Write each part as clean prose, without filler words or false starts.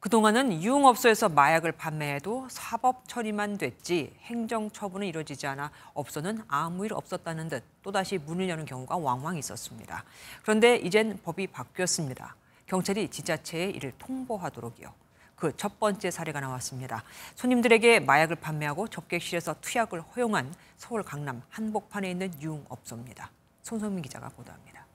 그동안은 유흥업소에서 마약을 판매해도 사법 처리만 됐지 행정 처분은 이루어지지 않아 업소는 아무 일 없었다는 듯 또다시 문을 여는 경우가 왕왕 있었습니다. 그런데 이젠 법이 바뀌었습니다. 경찰이 지자체에 이를 통보하도록이요. 그 첫 번째 사례가 나왔습니다. 손님들에게 마약을 판매하고 접객실에서 투약을 허용한 서울 강남 한복판에 있는 유흥업소입니다. 손성민 기자가 보도합니다.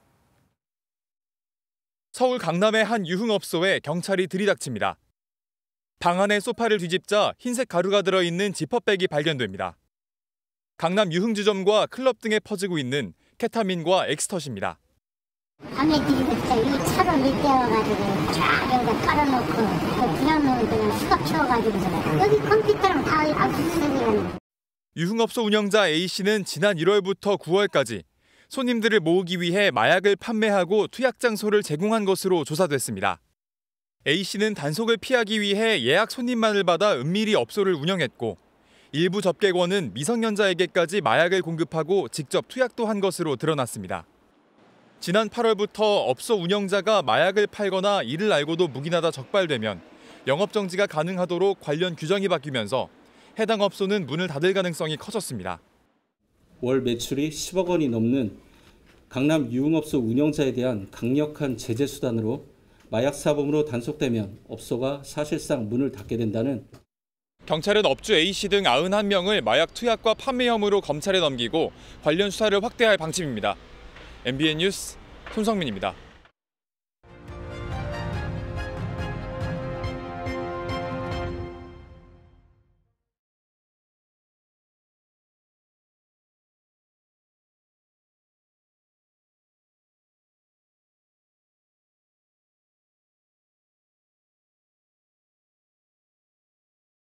서울 강남의 한 유흥업소에 경찰이 들이닥칩니다. 방 안에 소파를 뒤집자 흰색 가루가 들어있는 지퍼백이 발견됩니다. 강남 유흥주점과 클럽 등에 퍼지고 있는 케타민과 엑스터시입니다. 밤에 뒤집었자 이 차로 밀대어가지고 쫙 여기다 깔아놓고 그냥 그냥 수갑 채워가지고 여기 컴퓨터랑 다 압수수색이라는. 유흥업소 운영자 A씨는 지난 1월부터 9월까지 손님들을 모으기 위해 마약을 판매하고 투약 장소를 제공한 것으로 조사됐습니다. A씨는 단속을 피하기 위해 예약 손님만을 받아 은밀히 업소를 운영했고 일부 접객원은 미성년자에게까지 마약을 공급하고 직접 투약도 한 것으로 드러났습니다. 지난 8월부터 업소 운영자가 마약을 팔거나 이를 알고도 묵인하다 적발되면 영업정지가 가능하도록 관련 규정이 바뀌면서 해당 업소는 문을 닫을 가능성이 커졌습니다. 월 매출이 10억 원이 넘는 강남 유흥업소 운영자에 대한 강력한 제재 수단으로 마약 사범으로 단속되면 업소가 사실상 문을 닫게 된다는. 경찰은 업주 A씨 등 91명을 마약 투약과 판매 혐의로 검찰에 넘기고 관련 수사를 확대할 방침입니다. MBN 뉴스 손성민입니다.